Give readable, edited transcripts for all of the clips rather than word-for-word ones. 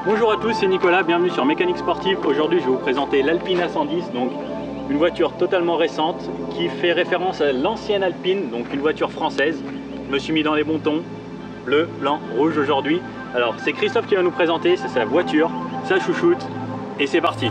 Bonjour à tous, c'est Nicolas, bienvenue sur Mécanique Sportive. Aujourd'hui je vais vous présenter l'Alpine A110, donc une voiture totalement récente qui fait référence à l'ancienne Alpine, donc une voiture française. Je me suis mis dans les bons tons, bleu, blanc, rouge aujourd'hui. Alors c'est Christophe qui va nous présenter, c'est sa voiture, sa chouchoute, et c'est parti.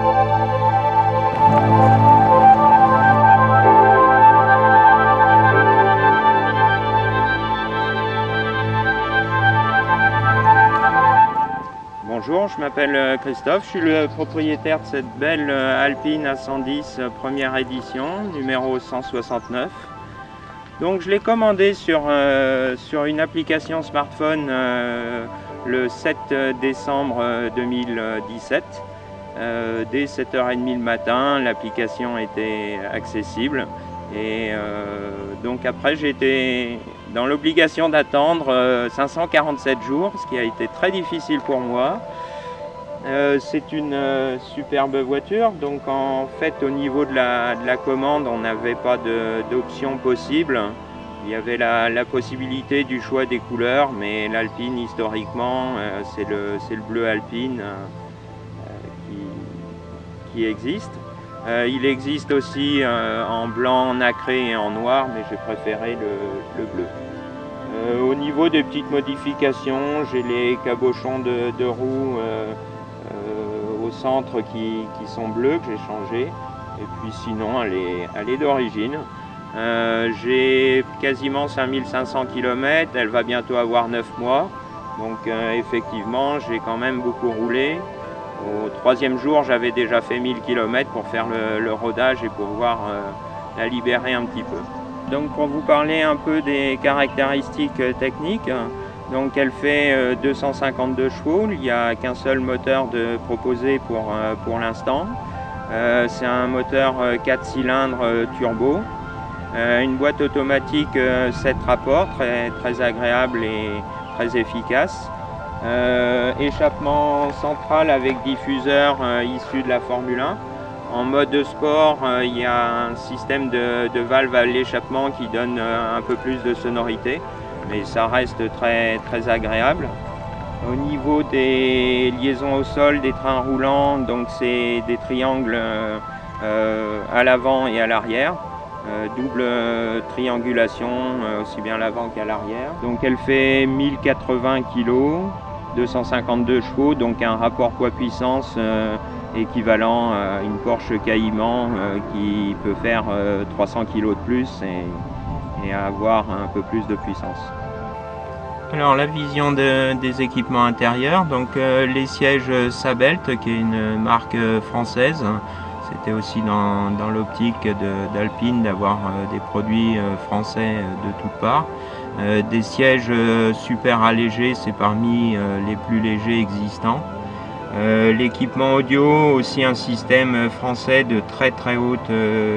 Bonjour, je m'appelle Christophe, je suis le propriétaire de cette belle Alpine A110 première édition, numéro 169. Donc je l'ai commandé sur une application smartphone le 7 décembre 2017. Dès 7h30 le matin, l'application était accessible et donc après j'ai été dans l'obligation d'attendre 547 jours, ce qui a été très difficile pour moi. C'est une superbe voiture, donc en fait au niveau de la commande on n'avait pas d'option possible. Il y avait la possibilité du choix des couleurs, mais l'Alpine historiquement c'est le bleu Alpine qui existe. Il existe aussi en blanc, nacré et en noir, mais j'ai préféré le bleu. Au niveau des petites modifications, j'ai les cabochons de roues au centre qui sont bleus, que j'ai changé. Et puis sinon, elle est d'origine. J'ai quasiment 5500 km, elle va bientôt avoir 9 mois. Donc effectivement, j'ai quand même beaucoup roulé. Au troisième jour, j'avais déjà fait 1000 km pour faire le rodage et pouvoir la libérer un petit peu. Donc pour vous parler un peu des caractéristiques techniques, donc elle fait 252 chevaux, il n'y a qu'un seul moteur proposé pour l'instant. C'est un moteur 4 cylindres turbo, une boîte automatique 7 rapports, très agréable et très efficace. Échappement central avec diffuseur issu de la Formule 1. En mode sport, il y a un système de valve à l'échappement qui donne un peu plus de sonorité, mais ça reste très agréable. Au niveau des liaisons au sol, des trains roulants, donc c'est des triangles à l'avant et à l'arrière. Double triangulation, aussi bien à l'avant qu'à l'arrière. Donc elle fait 1080 kg, 252 chevaux, donc un rapport poids-puissance équivalent à une Porsche Cayman qui peut faire 300 kg de plus et avoir un peu plus de puissance. Alors la vision des équipements intérieurs, donc les sièges Sabelt, qui est une marque française. C'était aussi dans l'optique d'Alpine d'avoir des produits français de toutes parts. Des sièges super allégés, c'est parmi les plus légers existants. L'équipement audio, aussi un système français de très haute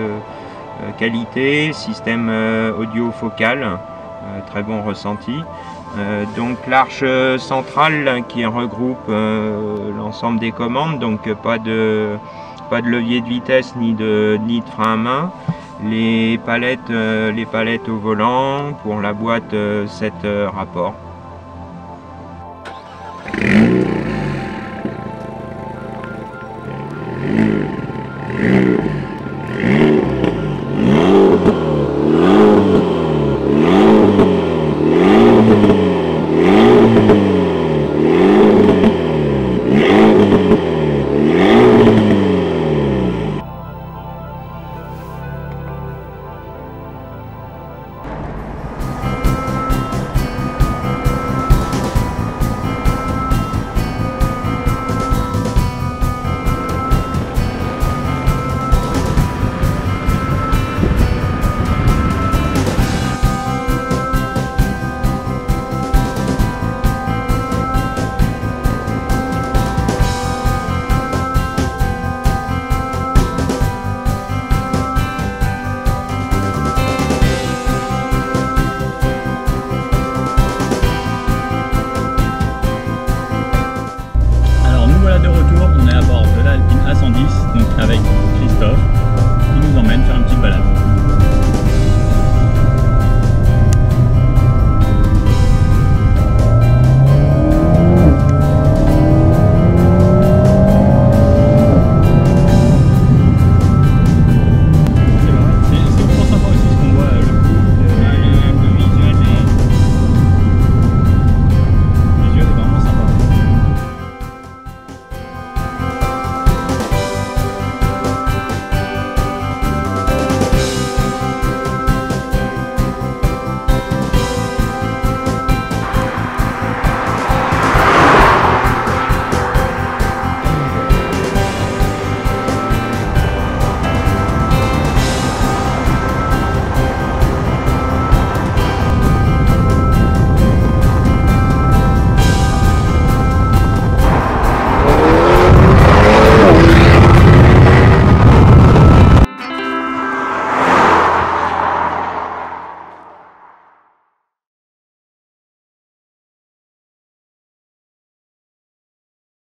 qualité, système audio focal, très bon ressenti. Donc l'arche centrale qui regroupe l'ensemble des commandes, donc pas de levier de vitesse ni de frein à main. Les palettes au volant, pour la boîte 7 rapports.